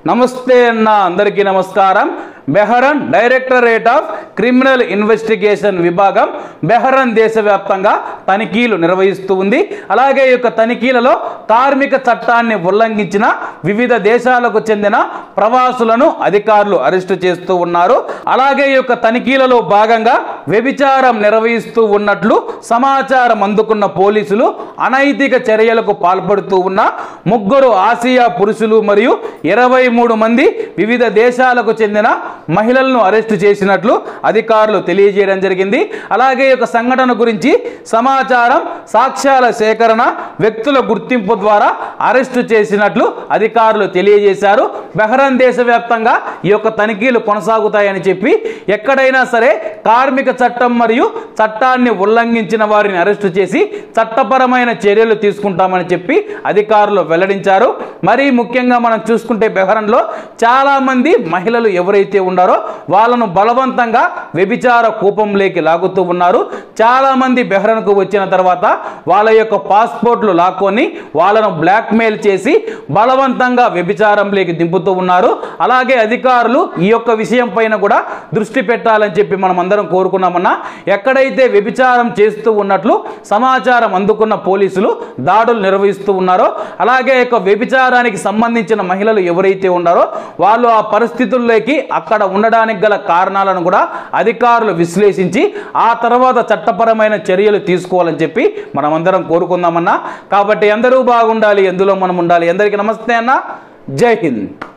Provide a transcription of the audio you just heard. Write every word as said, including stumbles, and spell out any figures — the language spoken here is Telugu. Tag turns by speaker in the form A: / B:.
A: నమస్తే అన్న అందరికీ నమస్కారం। Bahrain directorate of criminal investigation విభాగం బెహరన్ దేశవ్యాప్తంగా తనిఖీలు నిర్వహిస్తూ ఉంది। అలాగే ఈ యొక్క తనిఖీలలో కార్మిక చట్టాన్ని ఉల్లంఘించిన వివిధ దేశాలకు చెందిన ప్రవాసులను అధికారులు అరెస్టు చేస్తూ ఉన్నారు। అలాగే ఈ యొక్క తనిఖీలలో భాగంగా వ్యభిచారం నిర్వహిస్తూ ఉన్నట్లు సమాచారం అందుకున్న పోలీసులు అనైతిక చర్యలకు పాల్పడుతూ ఉన్న ముగ్గురు ఆసియా పురుషులు మరియు ఇరవై మూడు మంది వివిధ దేశాలకు చెందిన మహిళలను అరెస్టు చేసినట్లు అధికారులు తెలియజేయడం జరిగింది। అలాగే ఈ సంఘటన గురించి సమాచారం సాక్ష్యాల సేకరణ వ్యక్తుల గుర్తింపు ద్వారా అరెస్టు చేసినట్లు అధికారులు తెలియజేశారు। బెహరన్ దేశవ్యాప్తంగా ఈ యొక్క తనిఖీలు కొనసాగుతాయని చెప్పి ఎక్కడైనా సరే కార్మిక చట్టం మరియు చట్టాన్ని ఉల్లంఘించిన వారిని అరెస్టు చేసి చట్టపరమైన చర్యలు తీసుకుంటామని చెప్పి అధికారులు వెల్లడించారు। మరీ ముఖ్యంగా మనం చూసుకుంటే బెహరన్లో చాలా మంది మహిళలు ఎవరైతే ఉన్నారో వాళ్ళను బలవంతంగా వ్యభిచార కూపంలోకి లాగుతూ ఉన్నారు। చాలా మంది బెహరన్కు వచ్చిన తర్వాత వాళ్ళ యొక్క పాస్పోర్ట్లు లాక్కొని వాళ్ళను బ్లాక్మెయిల్ చేసి బలవంతంగా వ్యభిచారంలోకి దింపుతూ ఉన్నారు। అలాగే అధికారులు ఈ యొక్క విషయం పైన కూడా దృష్టి పెట్టాలని చెప్పి మనం అందరం కోరుకున్నామన్నా। ఎక్కడైతే వ్యభిచారం చేస్తూ ఉన్నట్లు సమాచారం అందుకున్న పోలీసులు దాడులు నిర్వహిస్తూ ఉన్నారో అలాగే యొక్క వ్యభిచారానికి సంబంధించిన మహిళలు ఎవరైతే ఉన్నారో వాళ్ళు ఆ పరిస్థితుల్లోకి అక్కడ ఉండడానికి గల కారణాలను కూడా అధికారులు విశ్లేషించి ఆ తర్వాత చట్టపరమైన చర్యలు తీసుకోవాలని చెప్పి మనం అందరం కోరుకుందామన్నా। కాబట్టి అందరూ బాగుండాలి, ఎందులో మనం ఉండాలి। అందరికీ నమస్తే అన్న, జై హింద్।